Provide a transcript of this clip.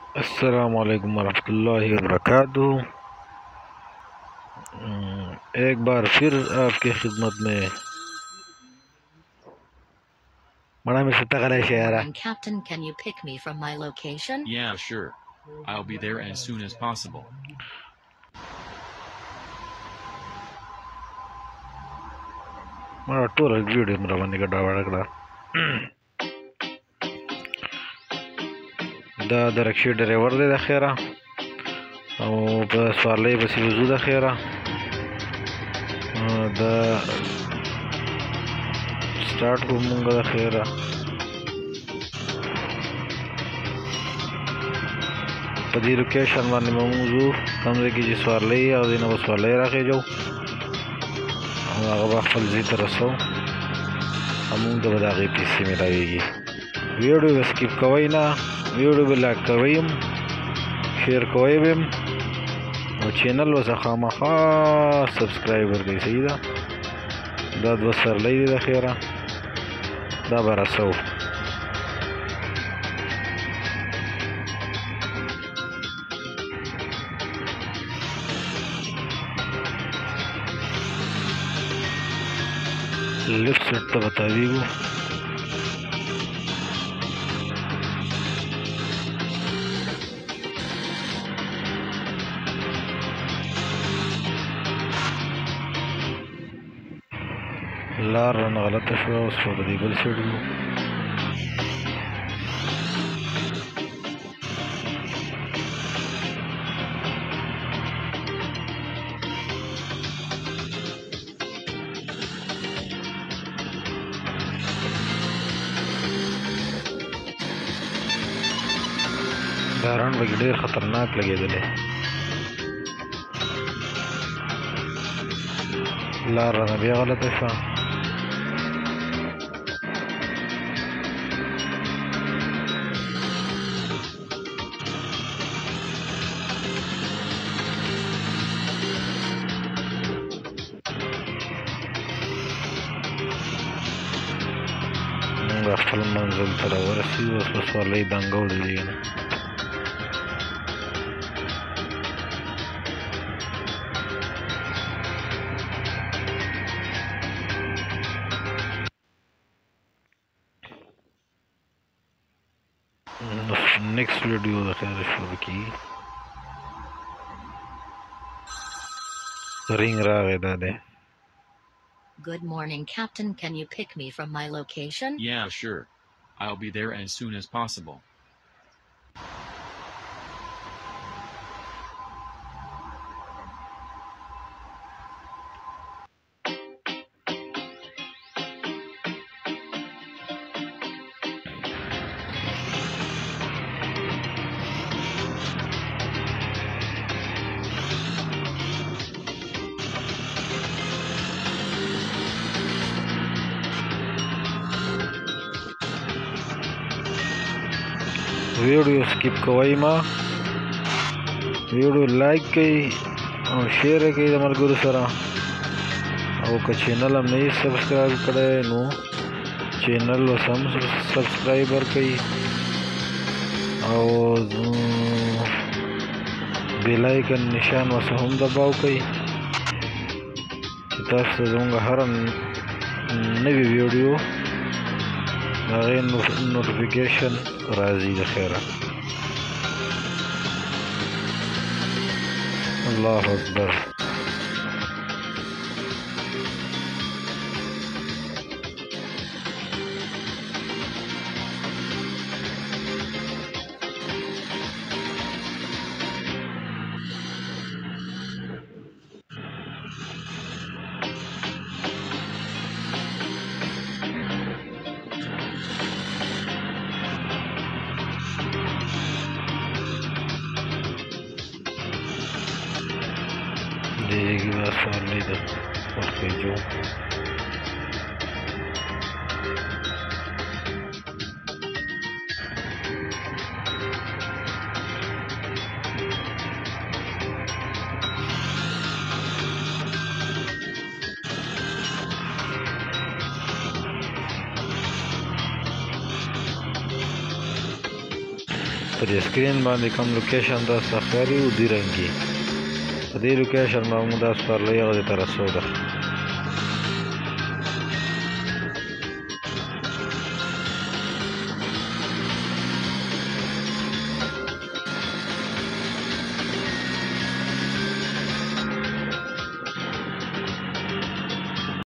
अस्सलाम वालेकुम वरहमतुल्लाहि वबरकातुहू। एक बार फिर आपकी खिदमत में बड़ा में सत्ता करा Good Shera morning, Captain. Can you pick me from my location? Yeah, sure. I'll be there as soon as possible. बड़ा टूर वीडियो मेरा बने का डावड़ा कड़ा दा रक्शे ड्राइवर दे खैरा او په سوارلۍ پسې وځو د خیره د سټارټ کوو مونږ د خیره په دې لوکیشن باندې به مونږ ځو کوم ځای کې چې سوارلۍ او دې نه به سوارلۍ راخېږو او هغه به خپل ځای ته رسوو او مونږ ته به د هغې پیسې میلاویږي ویډیو به سکیپ کوئ نه ویډیو به لایک کوئ هم شیر کوئ به هم او چینل وسه خامخا سبسکرایب ورکړئ صحیح ده دا دوه سرلۍ دي د خیره دا به رسوو لیفٹ سیٹ ته به تاویږو لار رانه غلطه شوه اوس په دې بل سایډ ځو دا رن پکې ډېر خطرناک لګېدلی لار رانه بیا غلطه شوه مونږ خپل منزل ته راورسېدو اوس په سوارلۍ دنګو د دې نه next video د خیر شروع کی رینګ راغی دا دی Good morning, Captain. Can you pick me from my location? Yeah, sure. I'll be there as soon as possible. ویډیو سکیپ کوئ ما ویډیو لایک کړئ او شیر یې کړئ د ملګرو سره او که چینل هم نه یې سبسکرایب کړی نو چینل اوس هم سبسکرایب ورکړئ او بیل آیکن نشان ورسره هم دباو کړئ چې تاسو ته زموږ هره نوې ویډیو د هغې نوټیفیکیشن راځي د خیره الله اکبر دیگه بس سوارلۍ ده ورخېږو په دې سکرین باندې کوم لوکیشن تاسو ښکاري ودي رنګي په دې لوکیشن باندې دا سوارلۍ هغه ته رسو ده